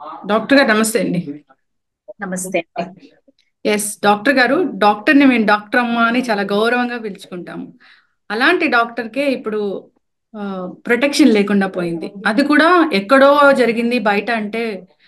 Doctor గారు నమస్తే అండి. నమస్తే అండి. ఎస్ డాక్టర్ గారు, డాక్టర్ని మేము డాక్టర్ అమ్మ అని చాలా గౌరవంగా పిలుచుకుంటాము. అలాంటి డాక్టర్కే ఇప్పుడు ప్రొటెక్షన్ లేకుండా పోయింది. అది కూడా ఎక్కడో జరిగింది, బయట అంటే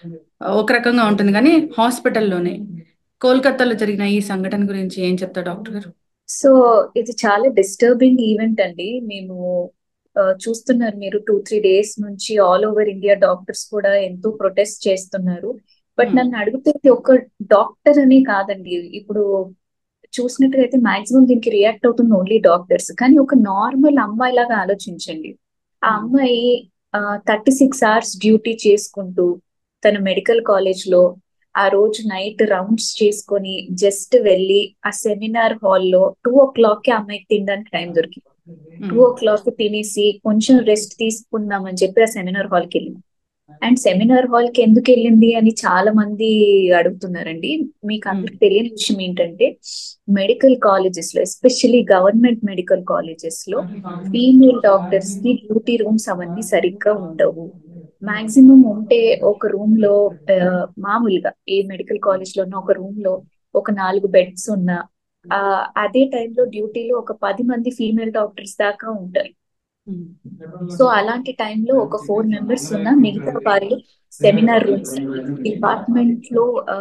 ఒక రకంగా ఉంటుంది, కానీ హాస్పిటల్లోనే కోల్కతాలో జరిగిన ఈ సంఘటన గురించి ఏం చెప్తారు డాక్టర్ గారు? సో ఇది చాలా డిస్టర్బింగ్ ఈవెంట్ అండి. మేము చూస్తున్నారు మీరు 2-3 డేస్ నుంచి ఆల్ ఓవర్ ఇండియా డాక్టర్స్ కూడా ఎంతో ప్రొటెస్ట్ చేస్తున్నారు. బట్ ఉమ్, నన్ను అడిగితే ఇది ఒక డాక్టర్ అని కాదండి. ఇప్పుడు చూసినట్టుగైతే మాక్సిమం దీనికి రియాక్ట్ అవుతుంది ఓన్లీ డాక్టర్స్. కానీ ఒక నార్మల్ అమ్మాయి లాగా ఆలోచించండి. ఆ ఉమ్, అమ్మాయి 36 hours డ్యూటీ చేసుకుంటూ తన మెడికల్ కాలేజ్ లో ఆ రోజు నైట్ రౌండ్స్ చేసుకొని జస్ట్ వెళ్ళి ఆ సెమినార్ హాల్లో 2 o'clock కి ఆ అమ్మాయికి తినడానికి టైం దొరికింది. టూ ఉమ్, ఓ క్లాక్ తినేసి కొంచెం రెస్ట్ తీసుకుందాం అని చెప్పి ఆ సెమినార్ హాల్కి వెళ్ళింది. అండ్ సెమినార్ హాల్ కి ఎందుకు వెళ్ళింది అని చాలా మంది అడుగుతున్నారండి. మీకు ఉమ్, అందరికి తెలియని విషయం ఏంటంటే మెడికల్ కాలేజెస్ లో, ఎస్పెషల్లీ గవర్నమెంట్ మెడికల్ కాలేజెస్ లో ఫీమేల్ డాక్టర్స్ కి డ్యూటీ రూమ్స్ అవన్నీ సరిగ్గా ఉండవు. మాక్సిమం ఉంటే ఒక రూమ్ లో మామూలుగా ఏ మెడికల్ కాలేజ్ లోనో ఒక రూమ్ లో ఒక 4 బెడ్స్ ఉన్నా ఆ అదే టైంలో డ్యూటీలో ఒక 10 మంది ఫీమేల్ డాక్టర్స్ దాకా ఉంటారు. ఉమ్, సో అలాంటి టైంలో ఒక 4 మెంబర్స్ ఉన్న మిగతా వాళ్ళు సెమినార్ రూమ్స్, డిపార్ట్మెంట్ లో ఆ,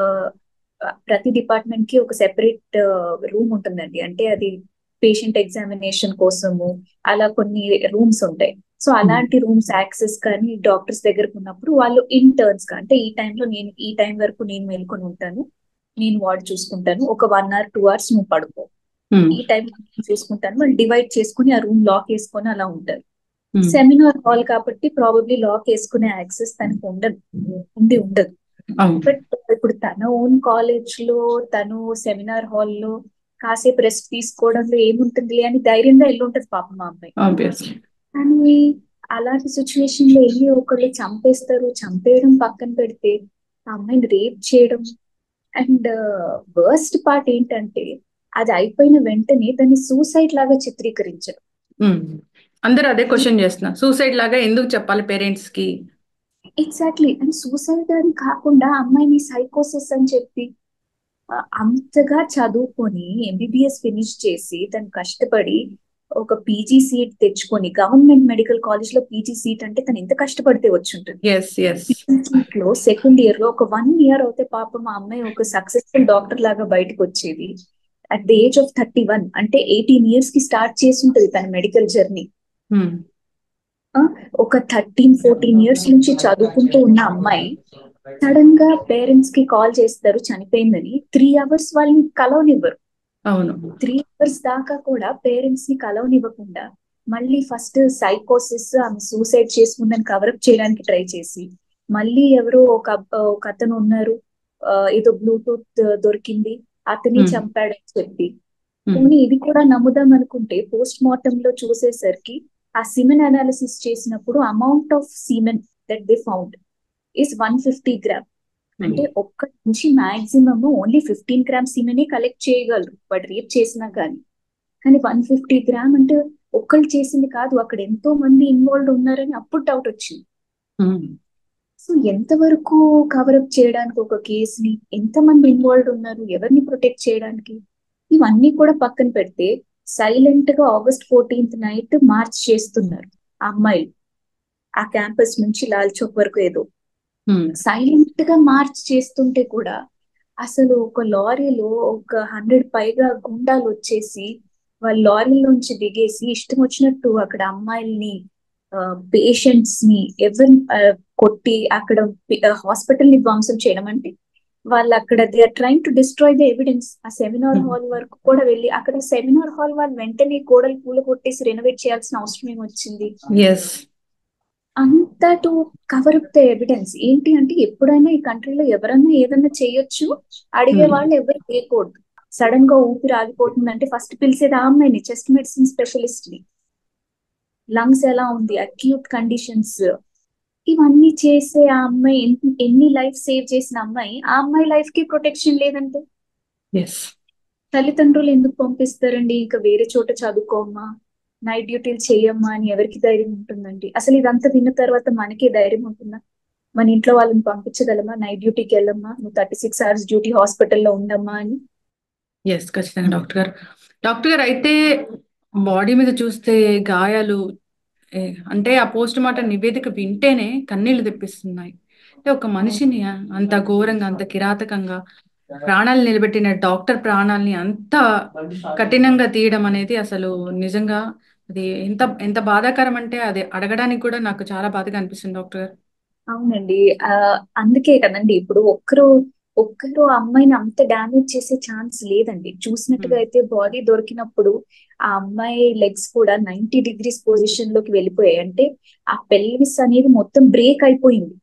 ప్రతి డిపార్ట్మెంట్ కి ఒక సెపరేట్ రూమ్ ఉంటుందండి. అంటే అది పేషెంట్ ఎగ్జామినేషన్ కోసము అలా కొన్ని రూమ్స్ ఉంటాయి. సో ఉమ్, అలాంటి రూమ్స్ యాక్సెస్ కానీ డాక్టర్స్ దగ్గరకు ఉన్నప్పుడు వాళ్ళు ఇంటర్న్స్ గా, అంటే ఈ టైంలో నేను ఈ టైం వరకు నేను మేల్కొని ఉంటాను, నేను వార్డ్ చూసుకుంటాను, ఒక 1 hour 2 hours నువ్వు పడుకో, ఉమ్, ఈ టైం చూసుకుంటాను, వాళ్ళు డివైడ్ చేసుకుని ఆ రూమ్ లాక్ వేసుకొని అలా ఉంటారు. ఉమ్. సెమినార్ హాల్ కాబట్టి ప్రాబబ్లీ లాక్ వేసుకునే యాక్సెస్ తనకు ఉండదు, ఉండదు. అవును. బట్ ఇప్పుడు తన ఓన్ కాలేజ్ లో తను సెమినార్ హాల్లో కాసేపు రెస్ట్ తీసుకోవడంలో ఏముంటుందిలే అని ధైర్యంగా వెళ్ళి ఉంటది పాపం మా అమ్మాయి. ఆబ్వియస్లీ. కానీ అలాంటి సిచ్యువేషన్ లో వెళ్ళి ఒకళ్ళు చంపేస్తారు. చంపేయడం పక్కన పెడితే ఆ అమ్మాయిని రేప్ చేయడం. అండ్ వర్స్ట్ పార్ట్ ఏంటంటే అది అయిపోయిన వెంటనే దాన్ని సూసైడ్ లాగా చిత్రీకరించడం. ఉమ్. అందరూ అదే క్వశ్చన్ చేస్తున్నారు, సూసైడ్ లాగా ఎందుకు చెప్పాలి పేరెంట్స్ కి? ఎగ్జాక్ట్లీ. అండ్ సూసైడ్ అని కాకుండా అమ్మాయిని సైకోసిస్ అని చెప్పి అంతగా చదువుకొని ఎంబీబీఎస్ ఫినిష్ చేసి తను కష్టపడి ఒక పీజీ సీట్ తెచ్చుకొని గవర్నమెంట్ మెడికల్ కాలేజ్ లో పీజీ సీట్ అంటే తను ఎంత కష్టపడితే వచ్చి ఉంటుంది. Yes, yes. పీజీ సీట్ లో సెకండ్ ఇయర్ లో ఒక 1 year అవుతే పాపం ఆ అమ్మాయి ఒక సక్సెస్ఫుల్ డాక్టర్ లాగా బయటకు వచ్చేది. అట్ ద ఏజ్ ఆఫ్ 31, అంటే 18 years కి స్టార్ట్ చేసి ఉంటుంది తన మెడికల్ జర్నీ. ఉమ్, ఒక 13-14 years నుంచి చదువుకుంటూ ఉన్న అమ్మాయి సడన్ గా పేరెంట్స్ కి కాల్ చేస్తారు చనిపోయిందని. 3 hours వాళ్ళని కలవనివ్వరు. అవును. 3 hours దాకా కూడా పేరెంట్స్ ని కలవనివ్వకుండా మళ్ళీ ఫస్ట్ సైకోసిస్, ఆమె సూసైడ్ చేసుకుందని కవరప్ చేయడానికి ట్రై చేసి మళ్ళీ ఎవరో ఒక అతను ఉన్నారు, ఏదో బ్లూటూత్ దొరికింది, అతని ఉమ్, చంపాడని చెప్పి. ఉమ్, పోనీ ఇది కూడా నమ్ముదాం అనుకుంటే పోస్ట్ మార్టం లో చూసేసరికి ఆ సిమెన్ అనాలిసిస్ చేసినప్పుడు amount of semen that they found is 150 gram. Um. అంటే ఒక్క నుంచి మాక్సిమం ఓన్లీ 15 గ్రామ్ సీమెనే కలెక్ట్ చేయగలరు వాడు రేప్ చేసినా కానీ. కానీ 150 గ్రామ్ అంటే ఒక్కళ్ళు చేసింది కాదు, అక్కడ ఎంతో మంది ఇన్వాల్వ్ ఉన్నారని అప్పుడు డౌట్ వచ్చింది. ఉమ్. సో ఎంతవరకు కవరప్ చేయడానికి ఒక కేసుని, ఎంతమంది ఇన్వాల్వ్ ఉన్నారు, ఎవరిని ప్రొటెక్ట్ చేయడానికి, ఇవన్నీ కూడా పక్కన పెడితే సైలెంట్ గా August 14th నైట్ మార్చ్ చేస్తున్నారు ఆ అమ్మాయిలు ఆ క్యాంపస్ నుంచి లాల్ చౌక్ వరకు. ఏదో ఉమ్. సైలెంట్ గా మార్చ్ చేస్తుంటే కూడా అసలు ఒక లారీలో ఒక 100 పైగా గుండాలు వచ్చేసి వాళ్ళ లారీలోంచి దిగేసి ఇష్టం వచ్చినట్టు అక్కడ అమ్మాయిల్ని, పేషెంట్స్ ని ఎవరిని కొట్టి అక్కడ హాస్పిటల్ ని ధ్వంసం చేయడం. అంటే వాళ్ళు అక్కడ they are trying to destroy the evidence. ఆ సెమినార్ ఉమ్. హాల్ వరకు కూడా వెళ్ళి అక్కడ సెమినార్ హాల్ వాళ్ళు వెంటనే గోడలు పూల కొట్టేసి రెనోవేట్ చేయాల్సిన అవసరం ఏమొచ్చింది? ఎస్. అంతా to cover up the evidence. ఏంటి అంటే ఎప్పుడైనా ఈ కంట్రీలో ఎవరైనా ఏదైనా చేయొచ్చు, అడిగే ఉమ్. వాళ్ళు ఎవరు చేయకూడదు. సడన్ గా ఊపిరి ఆగిపోతుందంటే ఫస్ట్ పిలిచేది ఆ అమ్మాయిని, చెస్ట్ మెడిసిన్ స్పెషలిస్ట్ ని. లంగ్స్ ఎలా ఉంది, అక్యూట్ కండిషన్స్, ఇవన్నీ చేసే ఆ అమ్మాయి ఎన్ని లైఫ్ సేవ్ చేసిన అమ్మాయి, ఆ అమ్మాయి లైఫ్ కి ప్రొటెక్షన్ లేదంటే ఎస్. తల్లిదండ్రులు ఎందుకు పంపిస్తారండి? ఇక వేరే చోట చదువుకోమ్మా, నైట్ డ్యూటీలు చెయ్యమ్మా అని ఎవరికి ధైర్యం ఉంటుందండి? అసలు ఇదంతా విన్న తర్వాత మనకే ధైర్యం ఉంటుందా? మన ఇంట్లో వాళ్ళని పంపించగలమా, నైట్ డ్యూటీకి వెళ్ళమ్మా, నువ్వు 36 hours డ్యూటీ హాస్పిటల్లో ఉండమ్మా అని? ఎస్, ఖచ్చితంగా డాక్టర్ గారు. డాక్టర్ గారు అయితే బాడీ మీద చూస్తే గాయాలు, అంటే ఆ పోస్ట్ మార్టం నివేదిక వింటేనే కన్నీళ్లు తెప్పిస్తున్నాయి. అంటే ఒక మనిషిని అంత ఘోరంగా, అంత కిరాతకంగా ప్రాణాలు నిలబెట్టిన డాక్టర్ ప్రాణాలని అంత కఠినంగా తీయడం అనేది అసలు నిజంగా అది ఎంత ఎంత బాధాకరం అంటే అది అడగడానికి కూడా నాకు చాలా బాధగా అనిపిస్తుంది డాక్టర్ గారు. అవునండి. అందుకే కదండి ఇప్పుడు ఒక్కరు ఆ అమ్మాయిని అంత డ్యామేజ్ చేసే ఛాన్స్ లేదండి. చూసినట్టుగా అయితే బాడీ దొరికినప్పుడు ఆ అమ్మాయి లెగ్స్ కూడా 90 degrees పొజిషన్ లోకి వెళ్ళిపోయాయి. అంటే ఆ పెల్విస్ అనేది మొత్తం బ్రేక్ అయిపోయింది.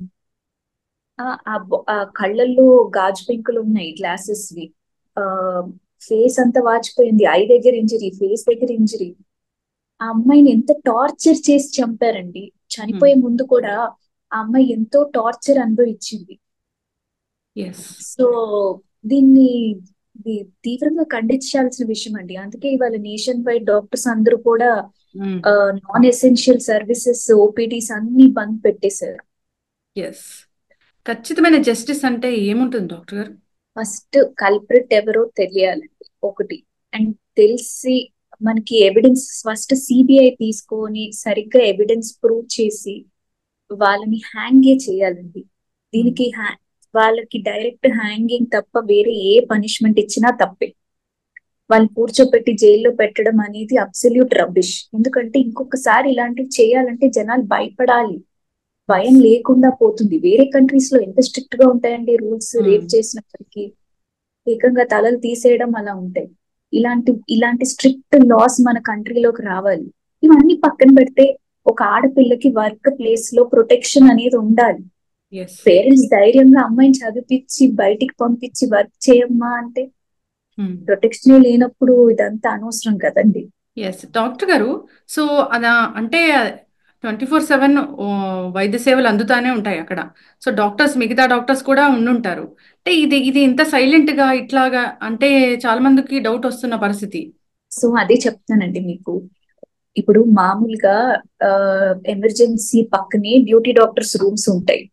ఆ కళ్ళల్లో గాజు పెంకులు ఉన్నాయి, గ్లాసెస్ వి. ఆ ఫేస్ అంతా వాచిపోయింది, ఐ దగ్గర ఇంజరీ, ఫేస్ దగ్గర ఇంజరీ. ఆ అమ్మాయిని ఎంత టార్చర్ చేసి చంపారండి. చనిపోయే ముందు కూడా ఆ అమ్మాయి ఎంతో టార్చర్ అనుభవించింది. ఎస్. సో దీన్ని తీవ్రంగా ఖండించాల్సిన విషయం అండి. అందుకే ఇవాళ నేషన్ వైడ్ డాక్టర్స్ అందరూ కూడా నాన్ ఎసెన్షియల్ సర్వీసెస్, ఓపీడీస్ అన్ని బంద్ పెట్టేశారు. ఎస్. ఖచ్చితమైన జస్టిస్ అంటే ఏముంటుంది డాక్టర్ గారు? ఫస్ట్ కల్ప్రిట్ ఎవరో తెలియాలండి ఒకటి. అండ్ తెలిసి మనకి ఎవిడెన్స్ ఫస్ట్ సిబిఐ తీసుకొని సరిగ్గా ఎవిడెన్స్ ప్రూవ్ చేసి వాళ్ళని హ్యాంగే చేయాలండి. దీనికి వాళ్ళకి డైరెక్ట్ హ్యాంగింగ్ తప్ప వేరే ఏ పనిష్మెంట్ ఇచ్చినా తప్పే. వాళ్ళు కూర్చోపెట్టి జైల్లో పెట్టడం అనేది అబ్సల్యూట్ రబ్బిష్. ఎందుకంటే ఇంకొకసారి ఇలాంటివి చేయాలంటే జనాలు భయపడాలి, భయం లేకుండా పోతుంది. వేరే కంట్రీస్ లో ఎంత స్ట్రిక్ట్ గా ఉంటాయండి రూల్స్. రేప్ చేసినప్పటికీ ఏకంగా తలలు తీసేయడం అలా ఉంటాయి. ఇలాంటి స్ట్రిక్ట్ లాస్ మన కంట్రీలోకి రావాలి. ఇవన్నీ పక్కన పెడితే ఒక ఆడపిల్లకి వర్క్ ప్లేస్ లో ప్రొటెక్షన్ అనేది ఉండాలి. పేరెంట్స్ ధైర్యంగా అమ్మాయిని చదివించి బయటికి పంపించి వర్క్ చేయమ్మా అంటే ప్రొటెక్షన్ లేనప్పుడు ఇదంతా అనవసరం కదండి. ఎస్ డాక్టర్ గారు. సో అదా అంటే 24/7 వైద్య సేవలు అందుతానే ఉంటాయి అక్కడ. సో డాక్టర్స్, మిగతా డాక్టర్స్ కూడా ఉండుంటారు. అంటే ఇది ఇది ఇంత సైలెంట్ గా ఇట్లాగా అంటే చాలా మందికి డౌట్ వస్తున్న పరిస్థితి. సో అదే చెప్తానండి మీకు. ఇప్పుడు మామూలుగా ఎమర్జెన్సీ పక్కనే డ్యూటీ డాక్టర్స్ రూమ్స్ ఉంటాయి.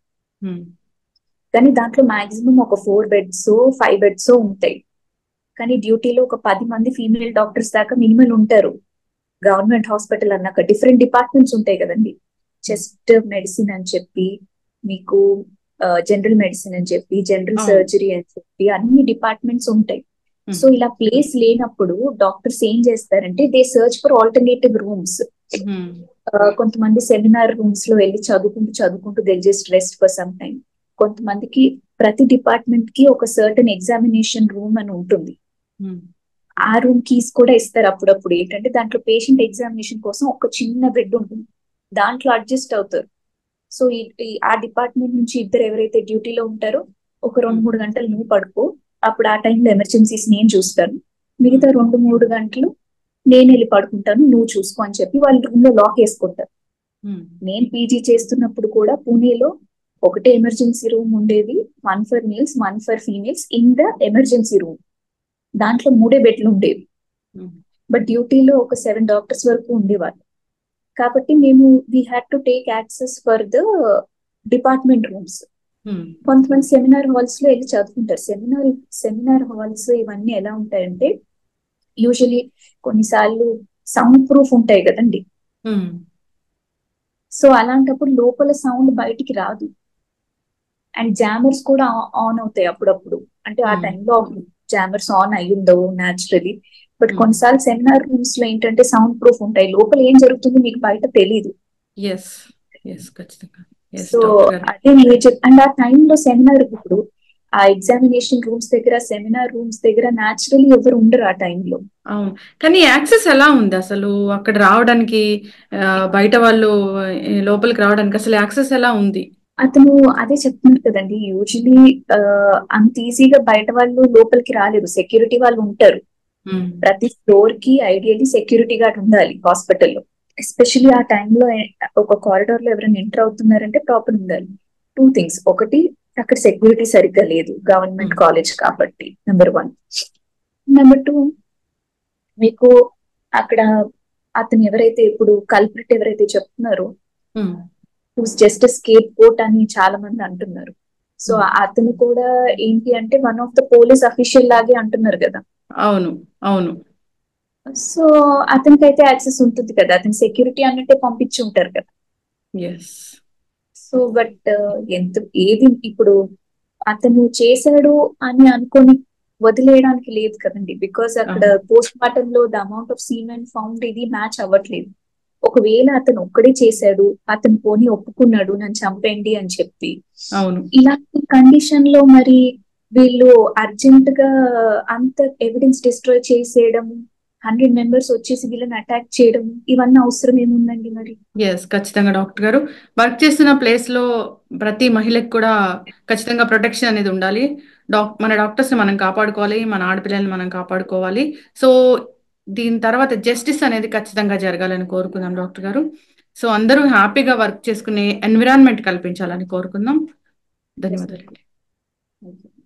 కానీ దాంట్లో మాక్సిమం ఒక 4 beds 5 beds ఉంటాయి. కానీ డ్యూటీలో ఒక 10 మంది ఫీమేల్ డాక్టర్స్ దాకా మినిమం ఉంటారు. గవర్నమెంట్ హాస్పిటల్ అన్నాక డిఫరెంట్ డిపార్ట్మెంట్స్ ఉంటాయి కదండి. చెస్ట్ మెడిసిన్ అని చెప్పి, మీకు జనరల్ మెడిసిన్ అని చెప్పి, జనరల్ సర్జరీ అని చెప్పి అన్ని డిపార్ట్మెంట్స్ ఉంటాయి. సో ఇలా ప్లేస్ లేనప్పుడు డాక్టర్స్ ఏం చేస్తారంటే they search for alternative rooms. కొంతమంది సెమినార్ రూమ్స్ లో వెళ్ళి చదువుకుంటూ they just rest for some time. కొంతమందికి ప్రతి డిపార్ట్మెంట్ కి ఒక సర్టన్ ఎగ్జామినేషన్ రూమ్ అని ఉంటుంది. ఆ రూమ్ కీస్ కూడా ఇస్తారు అప్పుడప్పుడు. ఏంటంటే దాంట్లో పేషెంట్ ఎగ్జామినేషన్ కోసం ఒక చిన్న బెడ్ ఉంటుంది, దాంట్లో అడ్జస్ట్ అవుతారు. సో ఆ డిపార్ట్మెంట్ నుంచి ఇద్దరు ఎవరైతే డ్యూటీలో ఉంటారో ఒక 2-3 గంటలు నువ్వు పడుకో, అప్పుడు ఆ టైంలో ఎమర్జెన్సీస్ నేను చూస్తాను, మిగతా 2-3 గంటలు నేను వెళ్ళి పడుకుంటాను, నువ్వు చూసుకో అని చెప్పి వాళ్ళు రూమ్ లో లాక్ వేసుకుంటారు. నేను పీజీ చేస్తున్నప్పుడు కూడా పూణేలో ఒకటే ఎమర్జెన్సీ రూమ్ ఉండేది. 1 for males, 1 for females in the emergency room. దాంట్లో 3 బెడ్లు ఉండేవి. బట్ డ్యూటీలో ఒక 7 డాక్టర్స్ వరకు ఉండేవాళ్ళు. కాబట్టి మేము we had to take access for the department rooms. కొంతమంది సెమినార్ హాల్స్ లో వెళ్ళి చదువుకుంటారు. సెమినార్ హాల్స్ ఇవన్నీ ఎలా ఉంటాయంటే యూజువలీ కొన్నిసార్లు సౌండ్ ప్రూఫ్ ఉంటాయి కదండి. సో అలాంటప్పుడు లోపల సౌండ్ బయటికి రాదు. అండ్ జామర్స్ కూడా ఆన్ అవుతాయి అప్పుడప్పుడు. అంటే ఆ టైంలో జామర్స్ ఆన్ అయి ఉండవు న్యాచురలీ. బట్ కొన్నిసార్లు సెమినార్ రూమ్స్ లో ఏంటంటే సౌండ్ ప్రూఫ్ ఉంటాయి, లోపల ఏం జరుగుతుందో మీకు బయట తెలియదు. సో అదే నేను అండ్ ఆ టైంలో సెమినార్ ఇప్పుడు ఆ ఎగ్జామినేషన్ రూమ్స్ దగ్గర, సెమినార్ రూమ్స్ దగ్గర న్యాచురలీ ఎవరు ఉండరు ఆ టైంలో. అవును, కానీ యాక్సెస్ ఎలా ఉంది అసలు అక్కడ రావడానికి? బయట వాళ్ళు లోపలికి రావడానికి అసలు యాక్సెస్ ఎలా ఉంది? అతను అదే చెప్తున్నారు కదండి, యూజువలీ అంత ఈజీగా బయట వాళ్ళు లోపలికి రాలేరు, సెక్యూరిటీ వాళ్ళు ఉంటారు. ప్రతి ఫ్లోర్ కి ఐడియల్లీ సెక్యూరిటీ గార్డ్ ఉండాలి హాస్పిటల్లో. ఎస్పెషల్లీ ఆ టైంలో ఒక కారిడార్ లో ఎవరైనా ఎంటర్ అవుతున్నారంటే ప్రాపర్ ఉండాలి. 2 things. ఒకటి, అక్కడ సెక్యూరిటీ సరిగ్గా లేదు, గవర్నమెంట్ కాలేజ్ కాబట్టి, నెంబర్ 1. నెంబర్ 2, మీకు అక్కడ అతను ఎవరైతే ఇప్పుడు కల్ప్రిట్ ఎవరైతే చెప్తున్నారో హూస్ జస్ట్ స్కేప్ కోట్ అని చాలా మంది అంటున్నారు. సో అతను కూడా ఏంటి అంటే one of the police official లాగే అంటున్నారు కదా. అవును, అవును. సో అతనికి అయితే యాక్సెస్ ఉంటుంది కదా, అతని సెక్యూరిటీ అన్నట్టే పంపించి ఉంటారు కదా. ఎస్. సో బట్ ఎంత ఏది ఇప్పుడు అతను చేశాడు అని అనుకొని వదిలేయడానికి లేదు కదండి, బికాస్ అక్కడ పోస్ట్ మార్టం లో the amount of semen found ఇది మ్యాచ్ అవ్వట్లేదు. ఒకవేళ అతను ఒక్కడే చేశాడు, అతను పోనీ ఒప్పుకున్నాడు నన్ను చంపండి అని చెప్పి, అవును. ఇలాంటి కండిషన్ లో మరి వీళ్ళు అర్జెంట్ గా అంత ఎవిడెన్స్ డిస్ట్రాయ్ చేసేయడం, 100 మెంబర్స్ వచ్చేసి వీళ్ళని అటాక్ చేయడం, ఇవన్నీ అవసరం ఏముందండి మరి? ఎస్, ఖచ్చితంగా డాక్టర్ గారు. వర్క్ చేస్తున్న ప్లేస్ లో ప్రతి మహిళకి కూడా ఖచ్చితంగా ప్రొటెక్షన్ అనేది ఉండాలి. మన డాక్టర్స్ ని మనం కాపాడుకోవాలి, మన ఆడపిల్లల్ని మనం కాపాడుకోవాలి. సో దీని తర్వాత జస్టిస్ అనేది ఖచ్చితంగా జరగాలని కోరుకుందాం డాక్టర్ గారు. సో అందరూ హ్యాపీగా వర్క్ చేసుకునే ఎన్విరాన్మెంట్ కల్పించాలని కోరుకుందాం. ధన్యవాదాలు.